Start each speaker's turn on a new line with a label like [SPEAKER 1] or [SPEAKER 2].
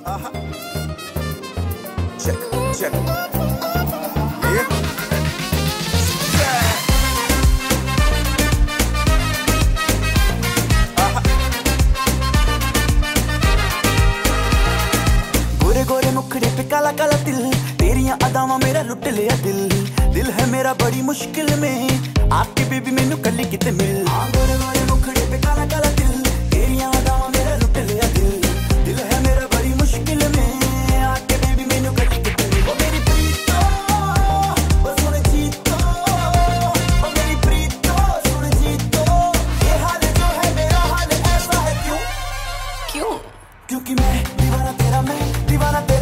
[SPEAKER 1] Check, check. Yeah.
[SPEAKER 2] गोरे गोरे मुखड़े पे काला काला तिल, तेरियां अदावां मेरा लुट लिया दिल। दिल है मेरा बड़ी मुश्किल में, आपकी बेबी मैनू कली किते मिल। गोरे गोरे मुखड़े पे काला काला तिल, तेरियां अदावां मेरा लुट लिया दिल। दिल है मेरा बड़ी मुश्किल में, आपकी बेबी मैनू कली किते मिल। ओ मेरी प्रीतो बस सुन जीतो, ओ मेरी प्रीतो सुन जीतो। ये हाल जो है मेरा हाल ऐसा है क्यों? क्योंकि मैं दीवाना तेरा, मैं दीवाना तेरा।